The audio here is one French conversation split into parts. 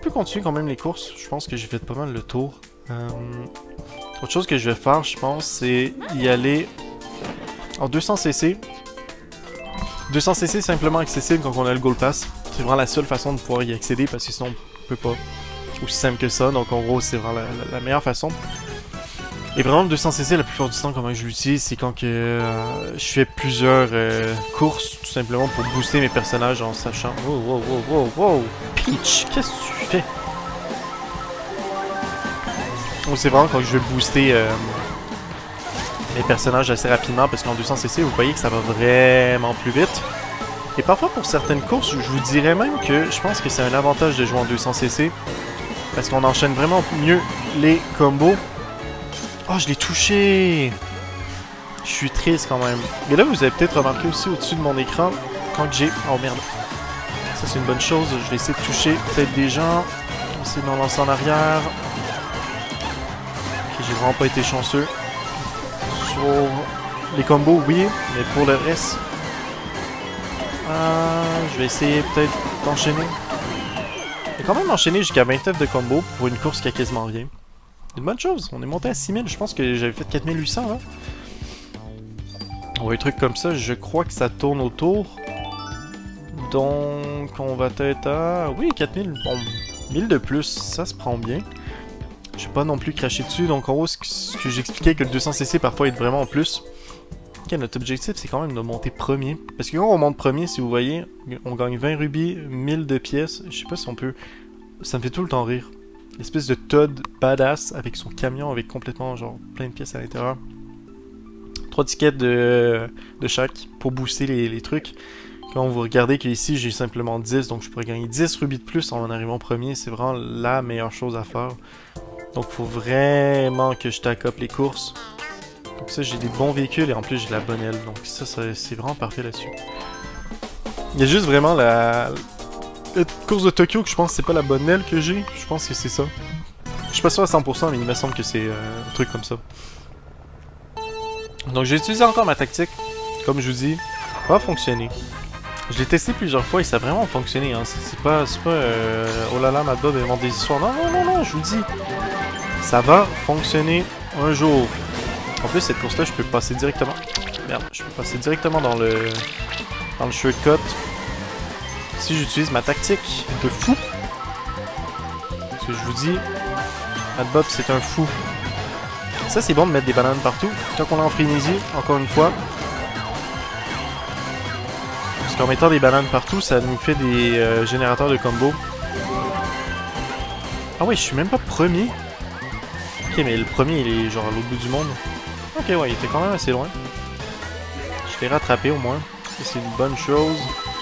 peut continuer quand même les courses. Je pense que j'ai fait pas mal le tour. Autre chose que je vais faire, je pense, c'est y aller en 200cc. 200cc est simplement accessible quand on a le Gold Pass. C'est vraiment la seule façon de pouvoir y accéder parce que sinon on peut pas. Aussi simple que ça, donc en gros c'est vraiment la meilleure façon. Et vraiment le 200cc la plupart du temps comment je l'utilise c'est quand que je fais plusieurs courses tout simplement pour booster mes personnages en sachant... Wow, Peach, qu'est-ce que tu fais? Donc c'est vraiment quand je vais booster mes personnages assez rapidement parce qu'en 200cc vous voyez que ça va vraiment plus vite. Et parfois pour certaines courses, je vous dirais même que je pense que c'est un avantage de jouer en 200cc parce qu'on enchaîne vraiment mieux les combos. Oh, je l'ai touché! Je suis triste quand même. Mais là, vous avez peut-être remarqué aussi au-dessus de mon écran quand j'ai... Oh merde. Ça, c'est une bonne chose. Je vais essayer de toucher peut-être des gens. Je vais essayer d'en lancer en arrière. Ok, j'ai vraiment pas été chanceux. Sur les combos, oui, mais pour le reste... je vais essayer peut-être d'enchaîner. J'ai quand même enchaîné jusqu'à 29 de combos pour une course qui a quasiment rien. Une bonne chose, on est monté à 6000, je pense que j'avais fait 4800 là. On voit un truc comme ça, je crois que ça tourne autour. Donc on va être à... Oui, 4000, bon, 1000 de plus, ça se prend bien. Je vais pas non plus cracher dessus, donc en gros ce que j'expliquais que le 200cc parfois est vraiment en plus. Ok, notre objectif c'est quand même de monter premier. Parce que quand on monte premier, si vous voyez, on gagne 20 rubis, 1000 de pièces. Je sais pas si on peut... Ça me fait tout le temps rire. L'espèce de Todd badass avec son camion avec complètement genre plein de pièces à l'intérieur. 3 tickets de chaque pour booster les trucs. Quand vous regardez qu'ici j'ai simplement 10, donc je pourrais gagner 10 rubis de plus en arrivant premier. C'est vraiment la meilleure chose à faire. Donc il faut vraiment que je tack up les courses. Donc ça j'ai des bons véhicules et en plus j'ai la bonne aile. Donc ça c'est vraiment parfait là-dessus. Il y a juste vraiment la course de Tokyo que je pense que c'est pas la bonne aile que j'ai. Je pense que c'est ça. Je suis pas sûr à 100% mais il me semble que c'est un truc comme ça. Donc j'ai utilisé encore ma tactique. Comme je vous dis, ça va fonctionner. Je l'ai testé plusieurs fois et ça a vraiment fonctionné. Hein. C'est pas oh là là, Mad Bob invente des histoires. Non, je vous dis. Ça va fonctionner un jour. En plus, cette course-là, je peux passer directement... Merde, je peux passer directement dans le shortcut. Si j'utilise ma tactique de fou. Parce que je vous dis, Mad Bob, c'est un fou. Ça, c'est bon de mettre des bananes partout. Quand on est en frénésie, encore une fois. Parce qu'en mettant des bananes partout, ça nous fait des générateurs de combos. Ah ouais, je suis même pas premier. Ok, mais le premier, il est genre à l'autre bout du monde. Ok, ouais, il était quand même assez loin. Je l'ai rattrapé au moins. C'est une bonne chose.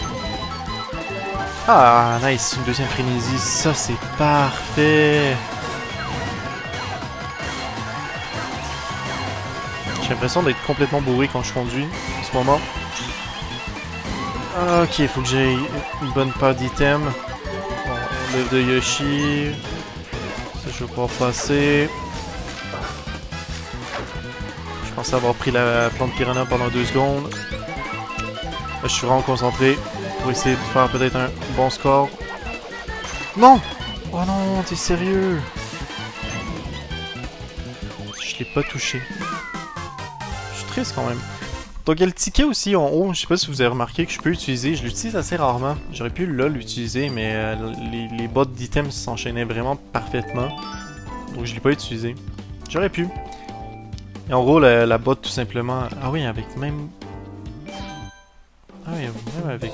Ah, nice, une deuxième frénésie. Ça, c'est parfait. J'ai l'impression d'être complètement bourré quand je conduis en ce moment. Ok, il faut que j'ai une bonne paire d'items. Bon, l'œuf de Yoshi. Ça, je vais pouvoir passer. Je pensais avoir pris la plante piranha pendant 2 secondes. Là, je suis vraiment concentré pour essayer de faire peut-être un bon score. Non! Oh non, t'es sérieux? Je l'ai pas touché. Je suis triste quand même. Donc il y a le ticket aussi en haut, je sais pas si vous avez remarqué que je peux utiliser, je l'utilise assez rarement. J'aurais pu là l'utiliser, mais les bottes d'items s'enchaînaient vraiment parfaitement. Donc je l'ai pas utilisé. J'aurais pu. Et en gros, la botte tout simplement... Ah oui, avec même... Ah oui, même avec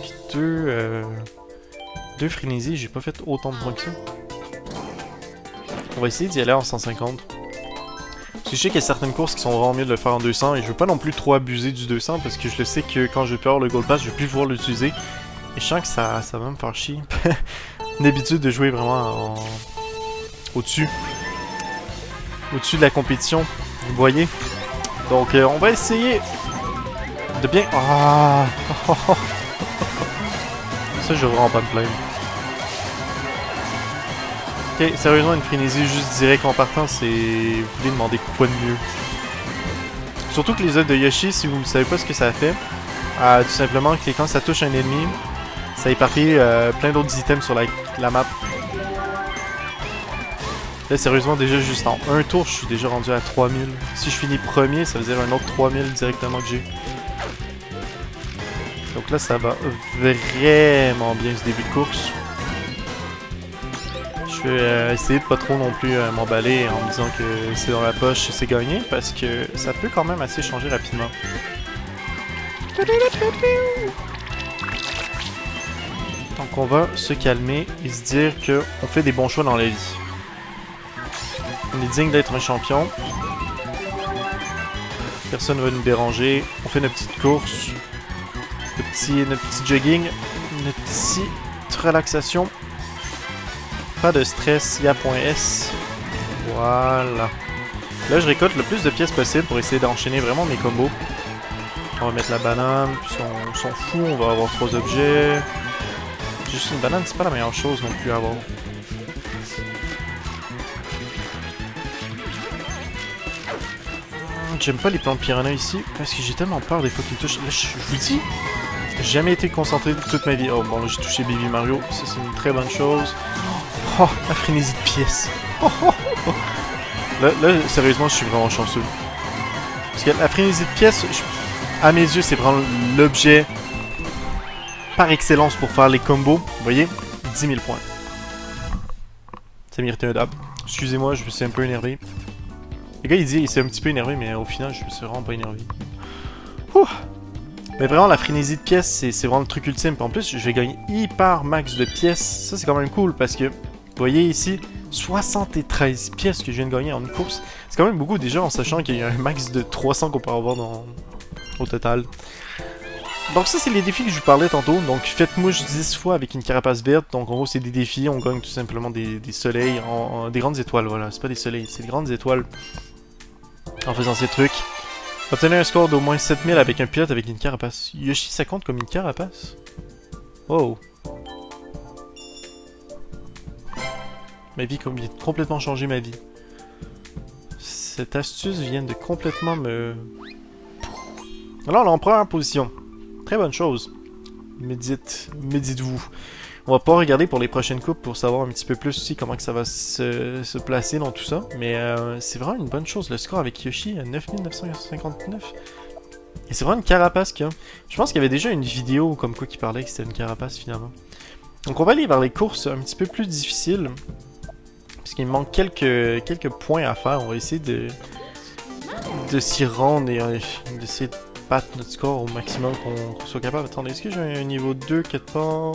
deux frénésies, j'ai pas fait autant de points que ça. On va essayer d'y aller en 150. Parce que je sais qu'il y a certaines courses qui sont vraiment mieux de le faire en 200 et je veux pas non plus trop abuser du 200 parce que je le sais que quand je vais plus avoir le Gold Pass, je vais plus pouvoir l'utiliser. Et je sens que ça va me faire chier. Une habitude de jouer vraiment au-dessus. Au-dessus de la compétition, vous voyez. Donc on va essayer de bien... Ah. Ça, je vais vraiment pas me plaindre. Ok, sérieusement, une frénésie juste direct en partant, c'est... Vous voulez demander quoi de mieux? Surtout que les œufs de Yoshi, si vous ne savez pas ce que ça fait, tout simplement que quand ça touche un ennemi, ça éparpille plein d'autres items sur la map. Là, sérieusement, déjà juste en un tour, je suis déjà rendu à 3000. Si je finis premier, ça veut dire un autre 3000 directement que j'ai. Donc là, ça va vraiment bien ce début de course. Je vais essayer de pas trop non plus m'emballer en me disant que c'est dans la poche et c'est gagné, parce que ça peut quand même assez changer rapidement. Donc on va se calmer et se dire qu'on fait des bons choix dans la vie. On est digne d'être un champion. Personne ne va nous déranger. On fait notre petite course. Notre petit jogging. Notre petite relaxation. Pas de stress, il y a point S. Voilà. Là, je récolte le plus de pièces possible pour essayer d'enchaîner vraiment mes combos. On va mettre la banane, puis on s'en fout, on va avoir 3 objets. Juste une banane, c'est pas la meilleure chose non plus à avoir. J'aime pas les plantes piranha ici, parce que j'ai tellement peur des fois qu'ils me touchent. Là, je vous dis, j'ai jamais été concentré toute ma vie. Oh, bon, là, j'ai touché Baby Mario, ça c'est une très bonne chose. Oh, la frénésie de pièces. Oh, oh, oh. Là, sérieusement, je suis vraiment chanceux. Parce que la frénésie de pièces, à mes yeux, c'est vraiment l'objet par excellence pour faire les combos. Vous voyez, 10 000 points. Ça mérite un dab. Excusez-moi, je me suis un peu énervé. Le gars, il dit qu'il s'est un petit peu énervé, mais au final, je me suis vraiment pas énervé. Ouh. Mais vraiment, la frénésie de pièces, c'est vraiment le truc ultime. Puis en plus, je vais gagner hyper max de pièces. Ça, c'est quand même cool, parce que, vous voyez ici, 73 pièces que je viens de gagner en une course. C'est quand même beaucoup déjà, en sachant qu'il y a un max de 300 qu'on peut avoir au total. Donc ça, c'est les défis que je vous parlais tantôt. Donc, faites mouche 10 fois avec une carapace verte. Donc, en gros, c'est des défis. On gagne tout simplement des soleils, des grandes étoiles, voilà. C'est pas des soleils, c'est des grandes étoiles. En faisant ces trucs. Obtenez un score d'au moins 7000 avec un pilote avec une carapace. Yoshi, ça compte comme une carapace? Oh. Ma vie vient de complètement changer ma vie. Cette astuce vient de complètement me... Alors, on est en première position. Très bonne chose. Méditez-vous. On va pas regarder pour les prochaines coupes pour savoir un petit peu plus aussi comment que ça va se placer dans tout ça. Mais c'est vraiment une bonne chose. Le score avec Yoshi à 9959. Et c'est vraiment une carapace qu'il y a. Je pense qu'il y avait déjà une vidéo comme quoi qui parlait que c'était une carapace finalement. Donc on va aller vers les courses un petit peu plus difficiles. Parce qu'il me manque quelques points à faire. On va essayer de s'y rendre et d'essayer de battre notre score au maximum qu'on soit capable. Attendez, est-ce que j'ai un niveau 2 quelque part?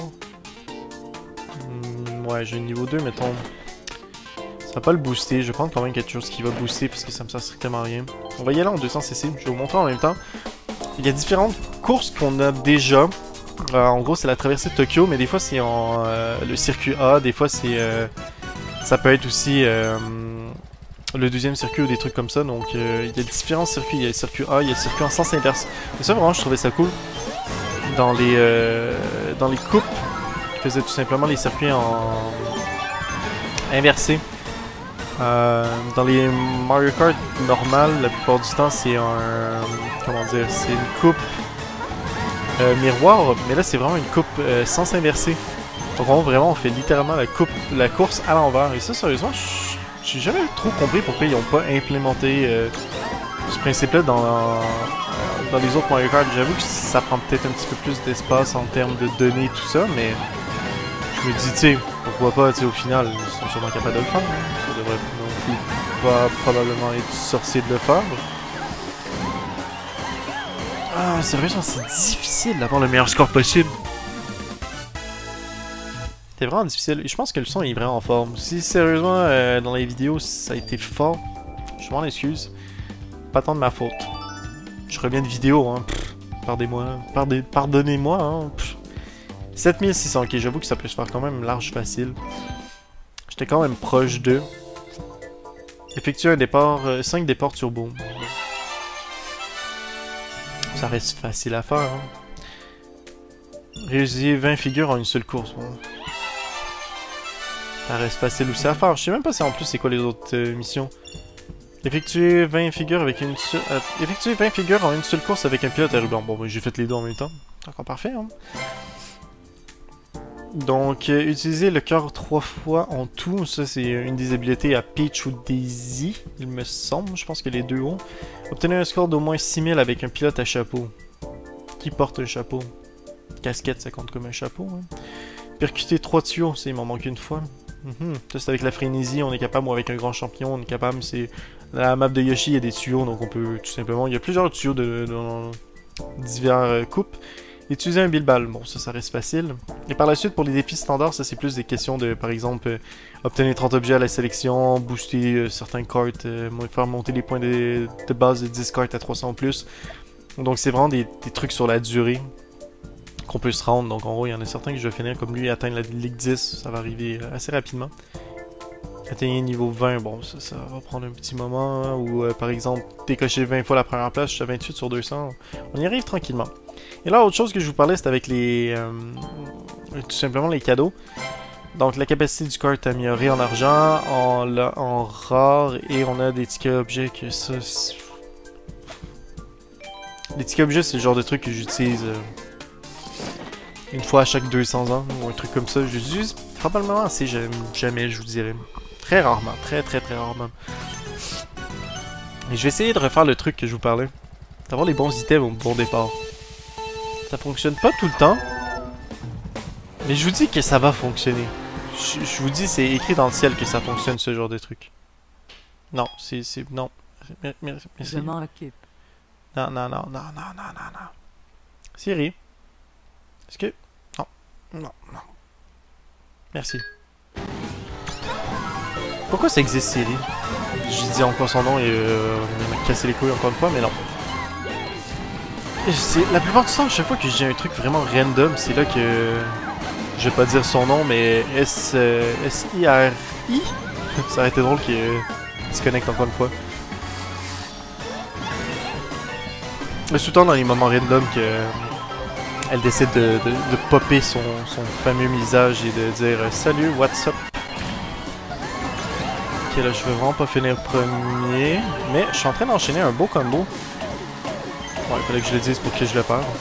Ouais, j'ai un niveau 2, mettons. Ça va pas le booster. Je vais prendre quand même quelque chose qui va booster parce que ça me sert strictement à rien. On va y aller en 200cc. Je vais vous montrer en même temps. Il y a différentes courses qu'on a déjà. En gros, c'est la traversée de Tokyo, mais des fois c'est en le circuit A. Des fois c'est... ça peut être aussi le deuxième circuit ou des trucs comme ça. Donc il y a différents circuits. Il y a le circuit A, il y a le circuit en sens inverse. Et ça, vraiment, je trouvais ça cool. Dans les coupes, je faisais tout simplement les circuits en inversé. Dans les Mario Kart normales, la plupart du temps, c'est un... Comment dire? C'est une coupe miroir, mais là, c'est vraiment une coupe sens inversé. Donc vraiment, on fait littéralement la course à l'envers. Et ça, sérieusement, j'ai jamais trop compris pourquoi ils n'ont pas implémenté ce principe-là dans les autres Mario Kart. J'avoue que ça prend peut-être un petit peu plus d'espace en termes de données et tout ça, mais je me dis, tu sais, pourquoi pas, tu sais, au final, ils sont sûrement capables de le faire. Ça devrait non plus pas probablement être sorcier de le faire. Ah, sérieusement, c'est difficile d'avoir le meilleur score possible. C'est vraiment difficile. Et je pense que le son est vraiment fort. Si sérieusement, dans les vidéos, ça a été fort, je m'en excuse. Pas tant de ma faute. Je reviens de vidéo, hein. Pardonnez-moi, hein. 7600, ok, j'avoue que ça peut se faire quand même large facile. J'étais quand même proche de... Effectuer un départ, 5 départs turbo. Ça reste facile à faire, hein. Réaliser 20 figures en une seule course, bon. Ça reste facile aussi à faire. Je sais même pas si en plus c'est quoi les autres missions. Effectuer 20 figures avec une seule... effectuer 20 figures en une seule course avec un pilote à ruban. Bon, ben, j'ai fait les deux en même temps. Encore parfait, hein. Donc, utiliser le cœur 3 fois en tout, ça c'est une des habiletés à Peach ou Daisy, il me semble, je pense que les deux ont. Obtenir un score d'au moins 6000 avec un pilote à chapeau. Qui porte un chapeau? Casquette, ça compte comme un chapeau. Hein. Percuter 3 tuyaux, ça il m'en manque une fois. Ça c'est avec la frénésie, on est capable, ou avec un grand champion, on est capable, c'est... La map de Yoshi, il y a des tuyaux, donc on peut tout simplement... Il y a plusieurs tuyaux dans divers coupes. Utiliser un bilbal, bon ça reste facile. Et par la suite, pour les défis standards, ça c'est plus des questions de, par exemple, obtenir 30 objets à la sélection, booster certains cartes, faire monter les points de base de 10 cartes à 300 ou plus. Donc c'est vraiment des trucs sur la durée qu'on peut se rendre. Donc en gros, il y en a certains que je vais finir, comme lui, atteindre la Ligue 10, ça va arriver assez rapidement. Atteindre niveau 20, bon ça va prendre un petit moment, hein, ou par exemple, décocher 20 fois la première place, je suis à 28 sur 200, on y arrive tranquillement. Et là, autre chose que je vous parlais, c'est avec les... tout simplement les cadeaux. Donc la capacité du cart est améliorée en argent, en rare, et on a des tickets objets que ça... Les tickets objets, c'est le genre de truc que j'utilise une fois à chaque 200 ans, ou un truc comme ça. Je l'utilise probablement assez jamais, je vous dirais. Très rarement, très rarement. Et je vais essayer de refaire le truc que je vous parlais. D'avoir les bons items au bon départ. Ça fonctionne pas tout le temps. Mais je vous dis que ça va fonctionner. Je vous dis, c'est écrit dans le ciel que ça fonctionne, ce genre de truc. Non, non. Merci. Je m'en occupe. Non. Siri. Est-ce que... Non. Merci. Pourquoi ça existe, Siri? J'ai dit encore son nom et il m'a cassé les couilles encore une fois, mais non. La plupart du temps, chaque fois que j'ai un truc vraiment random, c'est là que... Je vais pas dire son nom, mais S-I-R-I? Ça aurait été drôle qu'il se connecte encore une fois. Mais tout le temps dans les moments random que... Elle décide de popper son fameux visage et de dire « Salut, what's up? » Ok, là, je veux vraiment pas finir premier, mais je suis en train d'enchaîner un beau combo. Ouais, il fallait que je le dise pour que je le perde.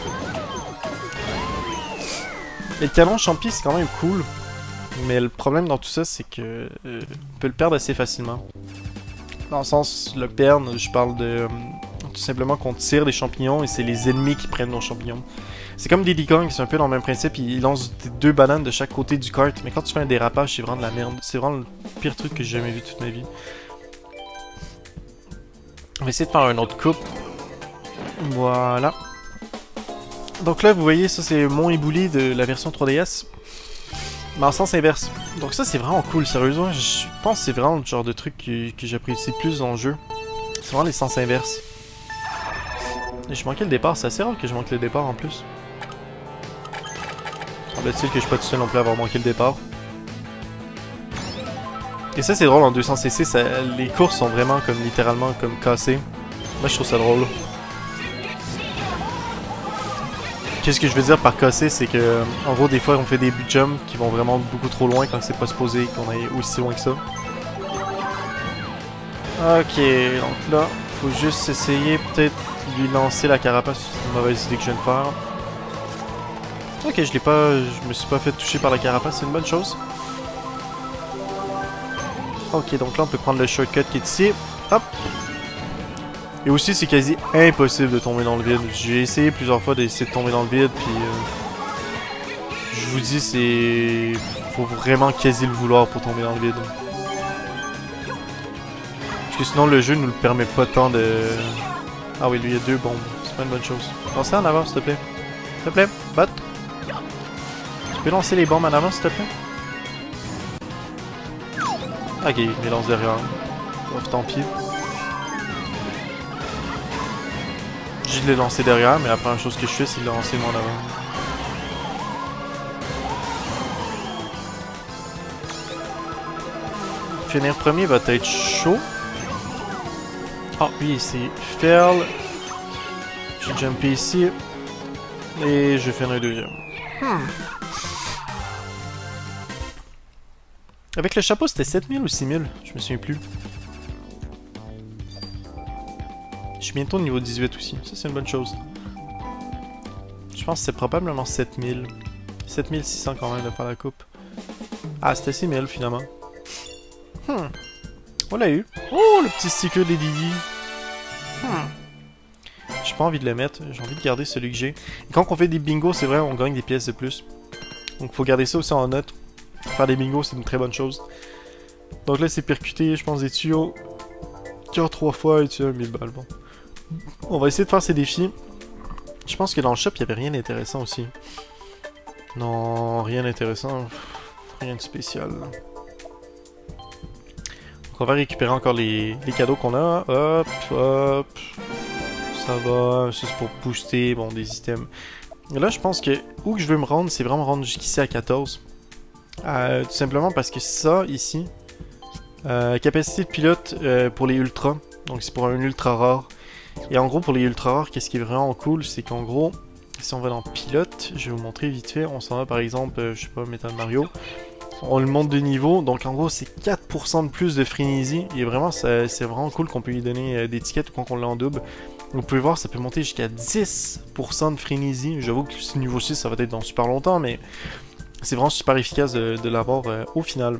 Et le canon champi, c'est quand même cool, mais le problème dans tout ça, c'est que on peut le perdre assez facilement. Dans le sens, le perdre, je parle de... tout simplement qu'on tire des champignons et c'est les ennemis qui prennent nos champignons. C'est comme des Kong, c'est un peu dans le même principe, ils lancent deux bananes de chaque côté du kart, mais quand tu fais un dérapage, c'est vraiment de la merde. C'est vraiment le pire truc que j'ai jamais vu toute ma vie. On va essayer de faire un autre coupe. Voilà. Donc là, vous voyez, ça c'est mon ébouli de la version 3DS. Mais en sens inverse. Donc ça c'est vraiment cool, sérieusement, je pense que c'est vraiment le genre de truc que j'apprécie plus dans le jeu. C'est vraiment les sens inverses. Et je manquais le départ, c'est assez rare que je manque le départ en plus. Semble-t-il que je suis pas tout seul non plus à avoir manqué le départ. Et ça c'est drôle en 200cc, les courses sont vraiment comme littéralement comme cassées. Moi je trouve ça drôle. Qu'est-ce que je veux dire par casser, c'est que en gros des fois on fait des jumps qui vont vraiment beaucoup trop loin quand c'est pas supposé qu'on aille aussi loin que ça. Ok, donc là, faut juste essayer peut-être lui lancer la carapace, c'est une mauvaise idée que je viens de faire. Ok, je me suis pas fait toucher par la carapace, c'est une bonne chose. Ok, donc là on peut prendre le shortcut qui est ici. Hop. Et aussi c'est quasi impossible de tomber dans le vide. J'ai essayé plusieurs fois d'essayer de tomber dans le vide, puis je vous dis c'est... Faut vraiment quasi le vouloir pour tomber dans le vide. Parce que sinon le jeu nous le permet pas tant de... Ah oui, lui il y a deux bombes, c'est pas une bonne chose. Lancez en avant s'il te plaît. S'il te plaît, bot. Tu peux lancer les bombes en avant s'il te plaît? Ok, il les lance derrière. Ouf, tant pis. J'ai de les lancer derrière, mais la première chose que je fais, c'est de les lancer moi en avant. Finir premier va être chaud. Ah, lui, c'est Ferl. J'ai jumpé ici. Et je vais faire un deuxième. Avec le chapeau, c'était 7000 ou 6000? Je me souviens plus. Je suis bientôt au niveau 18 aussi. Ça, c'est une bonne chose. Je pense que c'est probablement 7000. 7600 quand même de faire la coupe. Ah, c'était 6000 finalement. On l'a eu. Oh, le petit sticker des Didi. J'ai pas envie de le mettre, j'ai envie de garder celui que j'ai. Et quand on fait des bingos, c'est vrai, on gagne des pièces de plus. Donc faut garder ça aussi en note. Faire des bingos, c'est une très bonne chose. Donc là, c'est percuté, je pense, des tuyaux. Cœur 3 fois et tuyau 1000 balles. Bon. On va essayer de faire ces défis. Je pense que dans le shop, il n'y avait rien d'intéressant aussi. Non, rien d'intéressant. Rien de spécial. Donc on va récupérer encore les cadeaux qu'on a. Hop, hop. Ça va, c'est pour booster, bon, des items. Et là, je pense que où que je veux me rendre, c'est vraiment rendre jusqu'ici à 14. Tout simplement parce que ça, ici, capacité de pilote pour les ultras. Donc c'est pour un ultra rare. Et en gros, pour les ultra rares, qu'est-ce qui est vraiment cool, c'est qu'en gros, si on va dans pilote, je vais vous montrer vite fait, on s'en va par exemple, je sais pas, Metal Mario. On le monte de niveau, donc en gros c'est 4% de plus de frénésie. Et vraiment, c'est vraiment cool qu'on peut lui donner des tickets quand on l'a en double. Vous pouvez voir, ça peut monter jusqu'à 10% de frénésie. J'avoue que ce niveau 6, ça va être dans super longtemps, mais c'est vraiment super efficace de l'avoir au final.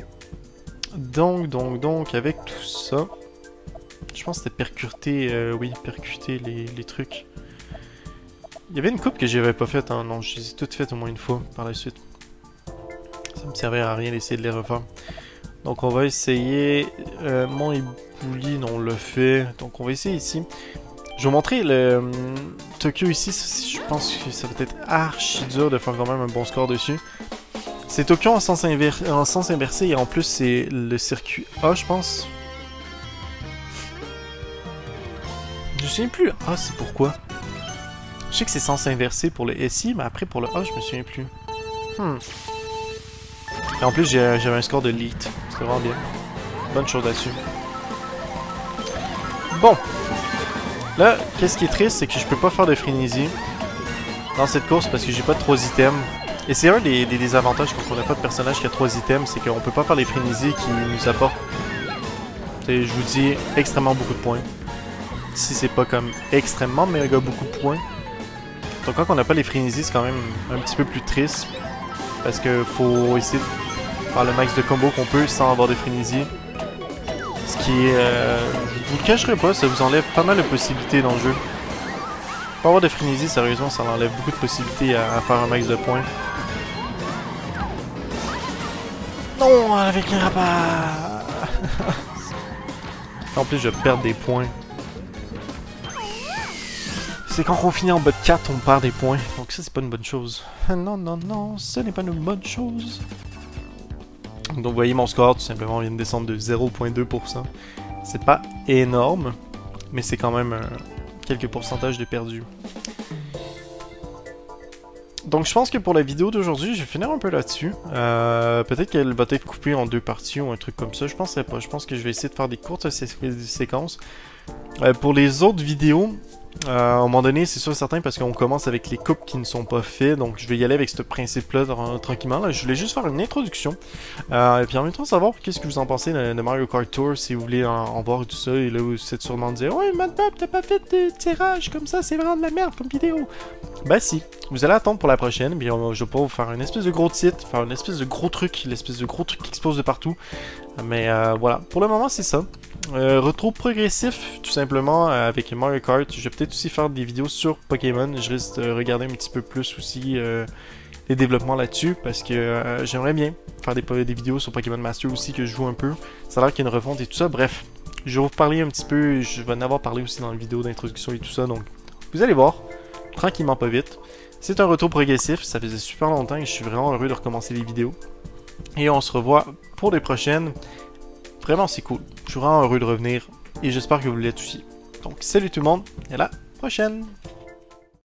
Donc, avec tout ça, je pense que c'était percuter, oui, percuter les trucs. Il y avait une coupe que j'avais pas faite, hein. Non, je les ai toutes faites au moins une fois par la suite. Ça me servait à rien d'essayer de les refaire. Donc on va essayer, mon ébouli, non, on l'a fait. Donc on va essayer ici. Je vais vous montrer le Tokyo ici, je pense que ça va être archi dur de faire quand même un bon score dessus. C'est Tokyo en sens inversé et en plus c'est le circuit A, je pense. Je me souviens plus le A, c'est pourquoi. Je sais que c'est sens inversé pour le SI, mais après pour le A, je me souviens plus. Et en plus j'avais un score de Elite, c'était vraiment bien. Bonne chose là-dessus. Bon. Là, qu'est-ce qui est triste, c'est que je peux pas faire de frénésie dans cette course parce que j'ai pas de 3 items. Et c'est un des désavantages quand on n'a pas de personnage qui a 3 items, c'est qu'on peut pas faire les frénésies qui nous apportent, je vous dis, extrêmement beaucoup de points. Si c'est pas comme extrêmement méga beaucoup de points. Donc quand on n'a pas les frénésies, c'est quand même un petit peu plus triste. Parce que faut essayer de faire le max de combos qu'on peut sans avoir de frénésie. Ce qui est... je vous le cacherai pas, ça vous enlève pas mal de possibilités dans le jeu. Pas avoir de frénésie, sérieusement, ça enlève beaucoup de possibilités à faire un max de points. Non, avec un rabat. En plus, je perds des points. C'est quand on finit en bas de 4, on perd des points. Donc ça, c'est pas une bonne chose. Non, non, non, ce n'est pas une bonne chose. Donc vous voyez mon score, tout simplement, vient de descendre de 0,2%. C'est pas énorme, mais c'est quand même quelques pourcentages de perdu. Donc je pense que pour la vidéo d'aujourd'hui, je vais finir un peu là-dessus. Peut-être qu'elle va être coupée en 2 parties ou un truc comme ça. Je penserais pas. Je pense que je vais essayer de faire des courtes séquences. Pour les autres vidéos, à un moment donné, c'est sûr et certain parce qu'on commence avec les coupes qui ne sont pas faites. Donc je vais y aller avec ce principe-là tranquillement. Là, je voulais juste faire une introduction. Et puis en même temps, savoir qu'est-ce que vous en pensez de Mario Kart Tour, si vous voulez en voir et tout ça. Et là, vous êtes sûrement dire, ouais, Madbab, t'as pas fait de tirage comme ça, c'est vraiment de la merde comme vidéo. Ben si, vous allez attendre pour la prochaine. Puis je vais pas vous faire une espèce de gros titre, faire une espèce de gros truc, l'espèce de gros truc qui explose de partout. Mais voilà, pour le moment, c'est ça. Retour progressif, tout simplement, avec Mario Kart. Je vais peut-être aussi faire des vidéos sur Pokémon. Je risque de regarder un petit peu plus aussi les développements là-dessus, parce que j'aimerais bien faire des vidéos sur Pokémon Master aussi, que je joue un peu. Ça a l'air qu'il y a une refonte et tout ça. Bref, je vais vous parler un petit peu. Je vais en avoir parlé aussi dans la vidéo d'introduction et tout ça. Donc, vous allez voir, tranquillement, pas vite. C'est un retour progressif. Ça faisait super longtemps et je suis vraiment heureux de recommencer les vidéos. Et on se revoit pour les prochaines. Vraiment, c'est cool. Je suis vraiment heureux de revenir et j'espère que vous l'êtes aussi. Donc, salut tout le monde et à la prochaine!